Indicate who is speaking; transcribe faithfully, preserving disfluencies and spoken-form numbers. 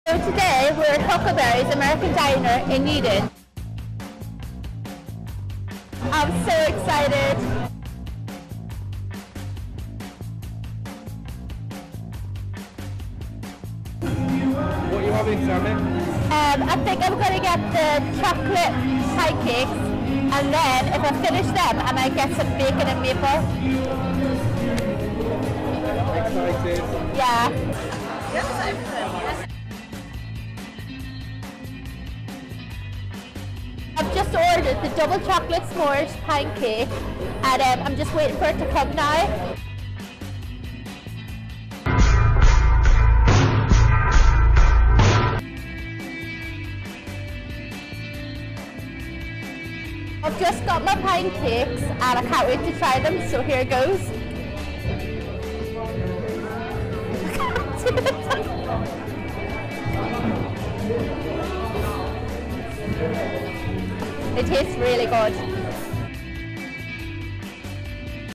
Speaker 1: So today we're at Huckleberry's American Diner in Eden. I'm so excited.
Speaker 2: What are you having, Sammy?
Speaker 1: Um, I think I'm going to get the chocolate pancakes, and then if I finish them, I might get some bacon and maple.
Speaker 2: Excited?
Speaker 1: Yeah. I've just ordered the double chocolate s'mores pancake, and um, I'm just waiting for it to come now. I've just got my pancakes and I can't wait to try them, so here goes. It tastes really good.